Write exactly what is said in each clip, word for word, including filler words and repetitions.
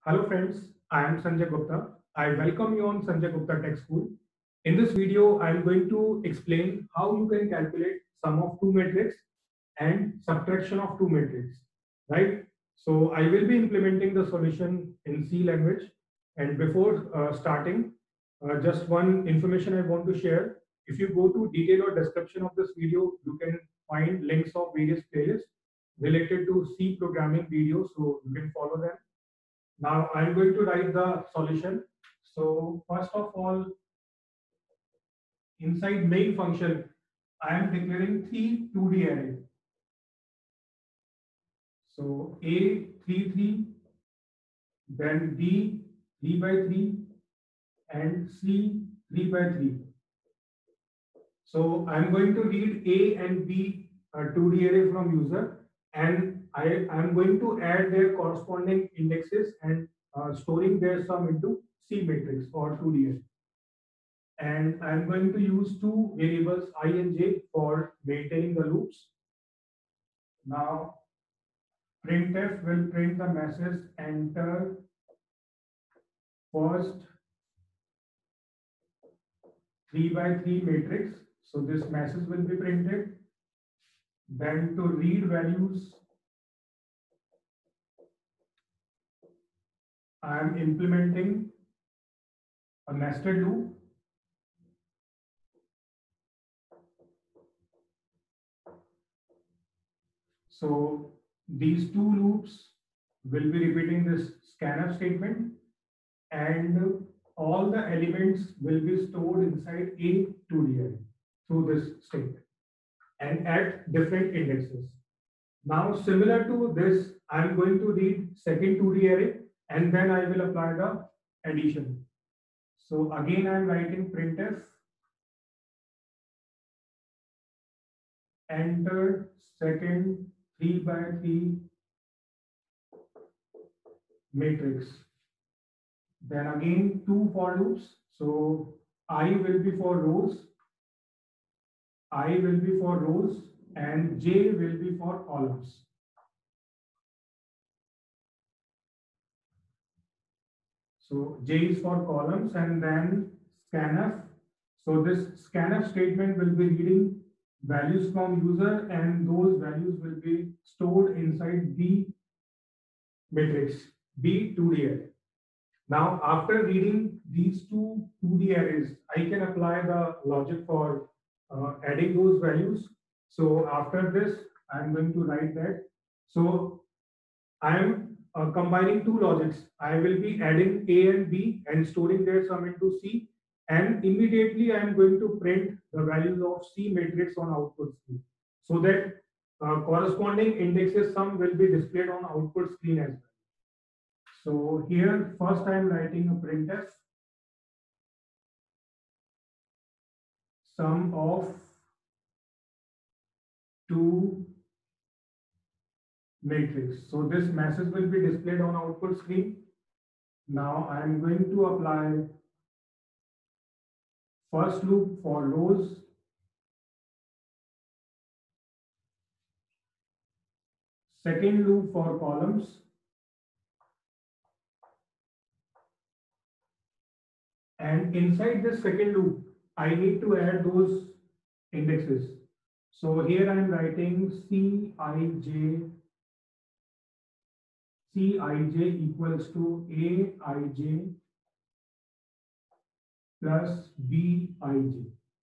Hello friends, I am Sanjay Gupta. I welcome you on Sanjay Gupta Tech School. In this video, I am going to explain how you can calculate sum of two matrix and subtraction of two matrix, right? So I will be implementing the solution in C language. And before uh, starting, uh, just one information I want to share. If you go to detail or description of this video, you can find links of various playlists related to C programming videos, so you can follow them. Now I'm going to write the solution. So first of all, inside main function, I am declaring three two D array. So A three three, then B three by three, and C three by three. So I'm going to read A and B uh, two D array from user, and I am going to add their corresponding indexes and uh, storing their sum into C matrix or two D array. And I'm going to use two variables I and j for maintaining the loops. Now printf will print the message enter first three by three matrix. So this message will be printed. Then to read values, I am implementing a nested loop. So these two loops will be repeating this scanf statement, and all the elements will be stored inside a two D array through this statement and at different indexes. Now, similar to this, I am going to read second two D array and then I will apply the addition. So again, I am writing printf enter second three by three matrix. Then again two for loops. So I will be for rows, I will be for rows, and j will be for columns. So j is for columns, and then scanf. So this scanf statement will be reading values from user, and those values will be stored inside B matrix, B two D array. Now, after reading these two two D arrays, I can apply the logic for uh, adding those values. So after this, I'm going to write that. So I'm uh, combining two logics. I will be adding A and B and storing their sum into C. And immediately I'm going to print the values of C matrix on output screen, so that uh, corresponding indexes sum will be displayed on output screen as well. So here first I am writing a printf sum of two matrix. So this message will be displayed on output screen. Now I am going to apply first loop for rows, second loop for columns, and inside this second loop I need to add those indexes. So here I am writing Cij Cij equals to Aij plus Bij.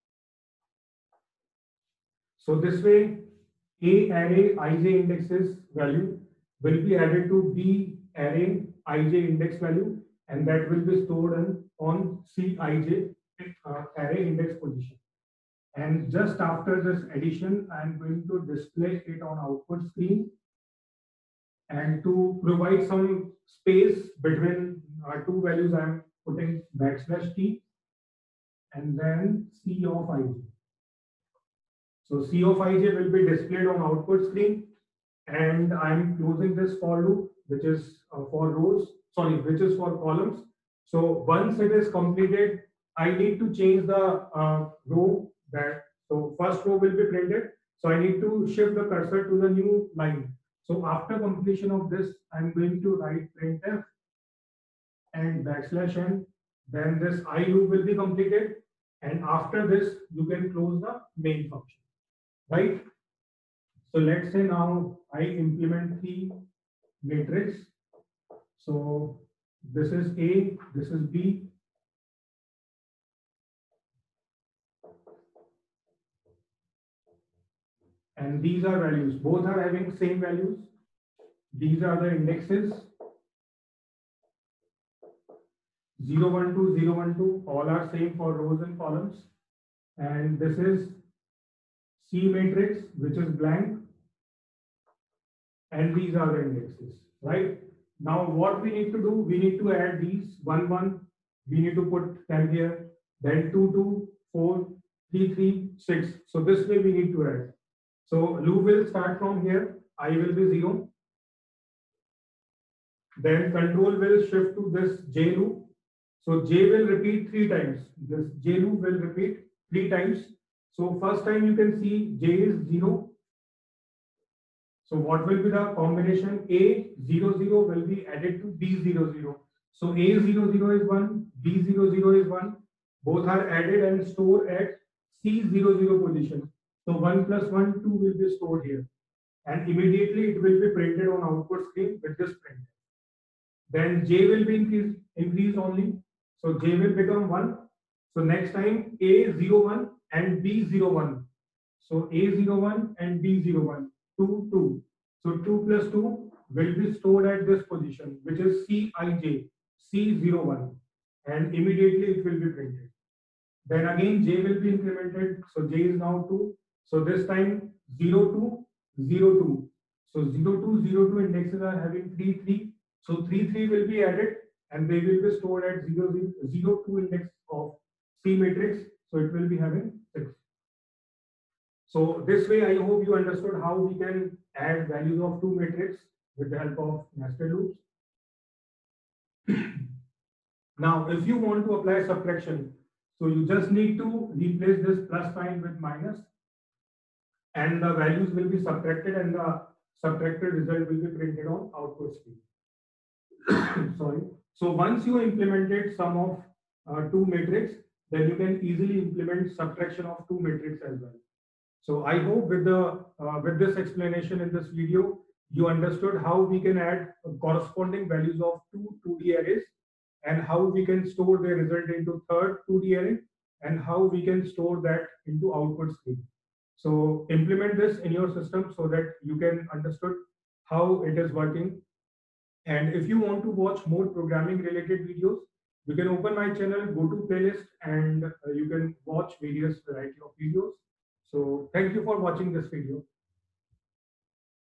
So this way, A array Ij indexes value will be added to B array Ij index value, and that will be stored on, on Cij uh, array index position. And just after this addition, I am going to display it on output screen. And to provide some space between uh, two values, I am putting backslash t and then C of ij. So C of ij will be displayed on output screen, and I am closing this for loop, which is uh, for rows, sorry, which is for columns. So once it is completed, I need to change the uh, row that, so first row will be printed. So I need to shift the cursor to the new line. So after completion of this, I'm going to write printf and backslash n. Then this I loop will be completed, and after this you can close the main function, right? So let's say now I implement the matrix. So this is A, this is B. And these are values. Both are having same values. These are the indexes. zero, one, two, zero, one, two. All are same for rows and columns. And this is C matrix, which is blank. And these are the indexes, right? Now what we need to do, we need to add these one, one. We need to put them here. Then two, two, four, three, three, six. So this way we need to add. So loop will start from here. I will be zero. Then control will shift to this J loop. So J will repeat three times. This J loop will repeat three times. So first time you can see J is zero. So what will be the combination? A zero zero will be added to B zero zero. So A zero zero is one, B zero zero is one. Both are added and stored at C zero zero position. So one plus one, two will be stored here. And immediately it will be printed on output screen with this print. Then J will be increased, increased only. So J will become one. So next time A zero one and B zero one. So A zero one and B zero one. two, two. So two plus two will be stored at this position, which is C I J, C zero one. And immediately it will be printed. Then again J will be incremented. So J is now two. So this time zero two, zero two. So zero two, zero two indexes are having three, three. So three, three will be added and they will be stored at zero, zero, two index of C matrix. So it will be having six. So this way, I hope you understood how we can add values of two matrix with the help of nested loops. Now, if you want to apply subtraction, so you just need to replace this plus sign with minus, and the values will be subtracted, and the subtracted result will be printed on output screen. Sorry. So once you implemented sum of uh, two matrix, then you can easily implement subtraction of two matrix as well. So I hope with the uh, with this explanation in this video, you understood how we can add corresponding values of two 2D arrays and how we can store the result into third two D array and how we can store that into output screen. So implement this in your system so that you can understood how it is working. And if you want to watch more programming related videos, you can open my channel, go to playlist, and uh, you can watch various variety of videos. So thank you for watching this video.